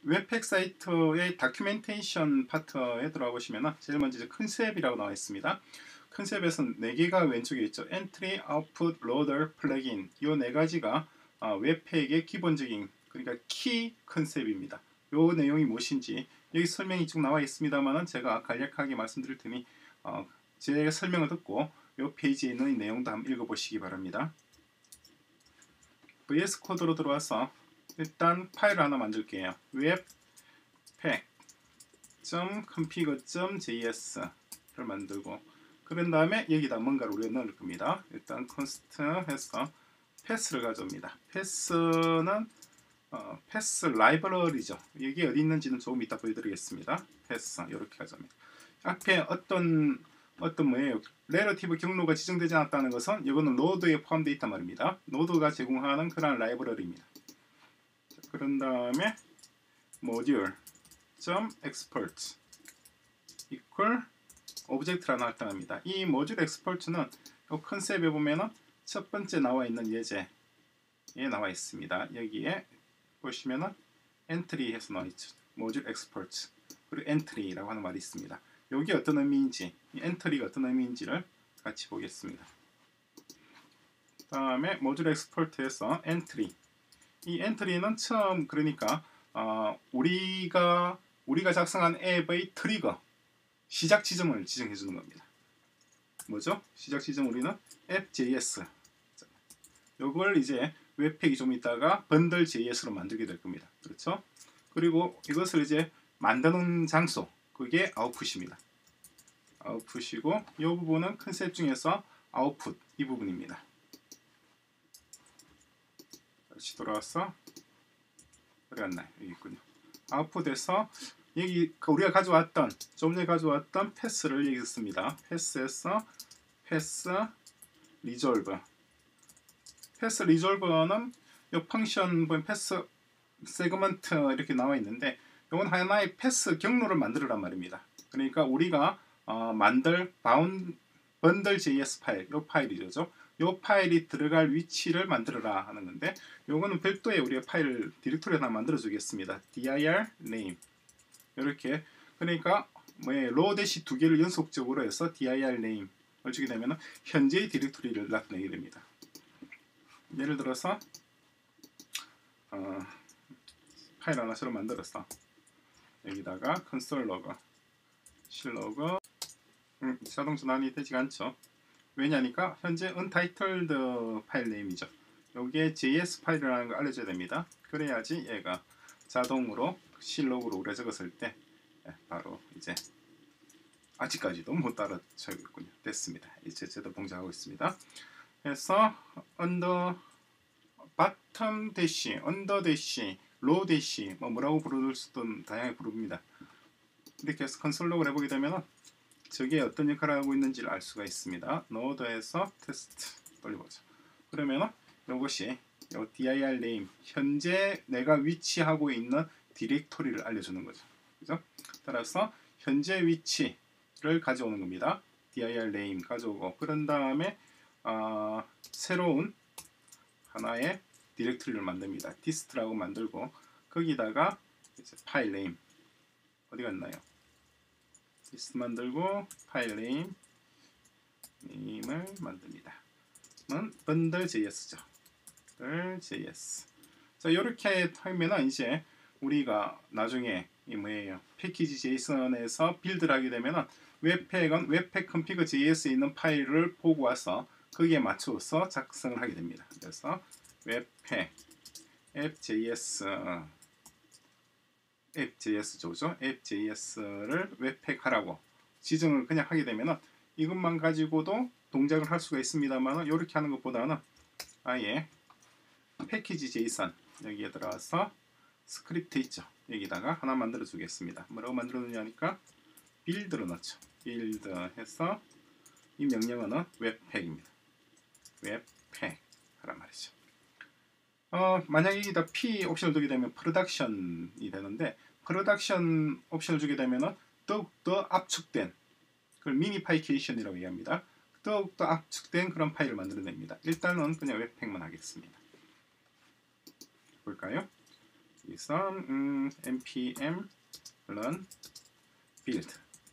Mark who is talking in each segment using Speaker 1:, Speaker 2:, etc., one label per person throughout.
Speaker 1: 웹팩 사이트의 다큐멘테이션 파트에 들어가보시면 제일 먼저 이제 컨셉이라고 나와 있습니다. 컨셉에서는 4개가 왼쪽에 있죠. 엔트리, 아웃풋, 로더, 플러그인. 이 4가지가 웹팩의 기본적인, 그러니까 키 컨셉입니다. 이 내용이 무엇인지 여기 설명이 쭉 나와 있습니다만 제가 간략하게 말씀드릴 테니 제 설명을 듣고 이 페이지에 있는 이 내용도 한번 읽어보시기 바랍니다. VS 코드로 들어와서 일단 파일을 하나 만들게요. webpack.config.js를 만들고, 그런 다음에 여기다 뭔가를 우리가 넣을 겁니다. 일단 const 해서 패스를 가져옵니다. 패스는 패스 라이브러리죠. 이게 어디 있는지는 조금 이따 보여드리겠습니다. 패스 이렇게 가져옵니다. 앞에 어떤 뭐예요? relative 경로가 지정되지 않았다는 것은 이거는 노드에 포함되어 있단 말입니다. 노드가 제공하는 그런 라이브러리입니다. 자, 그런 다음에 module.export equal object라는 할당합니다. 이 module export는 이 컨셉에 보면은 첫 번째 나와 있는 예제에 나와 있습니다. 여기에 보시면은 entry 해서 나와 있죠. module export 그리고 entry라고 하는 말이 있습니다. 여기 어떤 의미인지, 이 엔트리가 어떤 의미인지를 같이 보겠습니다. 다음에 모듈 엑스포트에서 엔트리. 이 엔트리는 처음, 그러니까 우리가 작성한 앱의 트리거, 시작 지점을 지정해 주는 겁니다. 뭐죠? 시작 지점 우리는 app.js. 요걸 이제 웹팩이 좀 있다가 bundle.js로 만들게 될 겁니다. 그렇죠? 그리고 이것을 이제 만드는 장소, 그게 아웃풋입니다. 아웃풋이고, 이 부분은 컨셉 중에서 아웃풋, 이 부분입니다. 다시 돌아와서 어디 갔나요? 여기 있군요. 아웃풋에서 여기 우리가 가져왔던, 좀 전에 가져왔던 패스를 여기 씁니다. 패스에서 패스 리졸브. 패스 리졸브는 이 펑션 보면 패스 세그먼트 이렇게 나와 있는데, 이건 하나의 패스 경로를 만들어란 말입니다. 그러니까 우리가 만들 bundle.js 파일, 이 파일이죠. 이 파일이 들어갈 위치를 만들어라 하는 건데, 요거는 별도의 우리가 파일 디렉토리 하나 만들어 주겠습니다. dir name 이렇게. 그러니까 로 대시 2개를 연속적으로 해서 dir name을 주게 되면 현재의 디렉토리를 나타내게 됩니다. 예를 들어서 파일 하나 새로 만들었어. 여기다가 console log, 실로그 자동 전환이 되지가 않죠. 왜냐니까 현재 untitled 파일 네임이죠. 여기에 JS 파일이라는 걸 알려줘야 됩니다. 그래야지 얘가 자동으로 실로그로 우리가 적었을 때 바로 이제 아직까지도 못 따라쳐고 있군요. 됐습니다. 이제 제대로 동작하고 있습니다. 그래서 under bottom 대시, under 대시, low 대시 뭐라고 부를 수도 다양하게 부릅니다. 이렇게 해서 컨솔 로그를 해보게 되면 저게 어떤 역할을 하고 있는지를 알 수가 있습니다. 노드에서 테스트 돌려보죠. 그러면 이것이 dir name, 현재 내가 위치하고 있는 디렉토리를 알려주는 거죠. 그죠? 따라서 현재 위치를 가져오는 겁니다. dir name 가져오고, 그런 다음에 새로운 하나의 디렉토리를 만듭니다. dist라고 만들고, 거기다가 이제 파일 name 어디 갔나요? dist 만들고 파일 name을 만듭니다. 는 bundle.js죠. bundle.js. 자, 이렇게 하면은 이제 우리가 나중에 이 뭐예요? 패키지 JSON에서 빌드를 하게 되면은 웹팩은 웹팩 config.js에 있는 파일을 보고 와서 거기에 맞춰서 작성을 하게 됩니다. 그래서 웹팩 app.js죠, 그죠? app.js를 웹팩 하라고 지정을 그냥 하게 되면은 이것만 가지고도 동작을 할 수가 있습니다만, 이렇게 하는 것보다는 아예 패키지 JSON 여기에 들어가서 스크립트 있죠. 여기다가 하나 만들어 주겠습니다. 뭐라고 만들어 놓냐니까 빌드로 넣죠. 빌드 해서 이 명령어는 웹팩입니다. 웹팩 하란 말이죠. 만약에 여기다 P 옵션을 두게 되면 프로덕션이 되는데, 프로덕션 옵션을 주게 되면은 더욱더 압축된, 그걸 미니파이케이션이라고 얘기합니다. 더욱더 압축된 그런 파일을 만들어냅니다. 일단은 그냥 웹팩만 하겠습니다. 볼까요? 여기서 npm run build.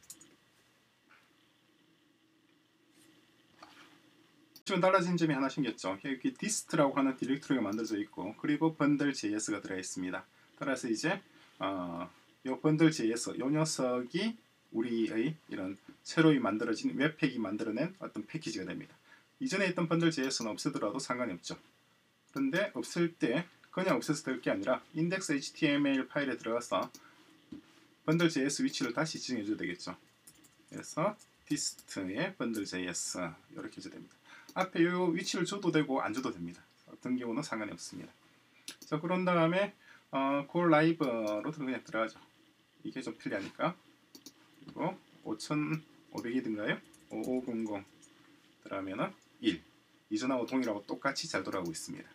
Speaker 1: 지금 달라진 점이 하나 생겼죠. 여기 dist라고 하는 디렉토리가 만들어져 있고, 그리고 bundle.js가 들어 있습니다. 따라서 이제 요 bundle.js 요 녀석이 우리의 이런 새로이 만들어진 웹팩이 만들어낸 어떤 패키지가 됩니다. 이전에 있던 bundle.js는 없애더라도 상관이 없죠. 그런데 없앨 때 그냥 없애서 될 게 아니라 index.html 파일에 들어가서 bundle.js 위치를 다시 지정해 줘야 되겠죠. 그래서 dist의 bundle.js 이렇게 해줘야 됩니다. 앞에 요 위치를 줘도 되고 안 줘도 됩니다. 어떤 경우는 상관이 없습니다. 자, 그런 다음에 core live로 그냥 들어가죠. 이게 좀 편리하니까. 그리고 5500이든가요? 5500 들어가면은 1. 이전하고 동일하고 똑같이 잘 돌아가고 있습니다.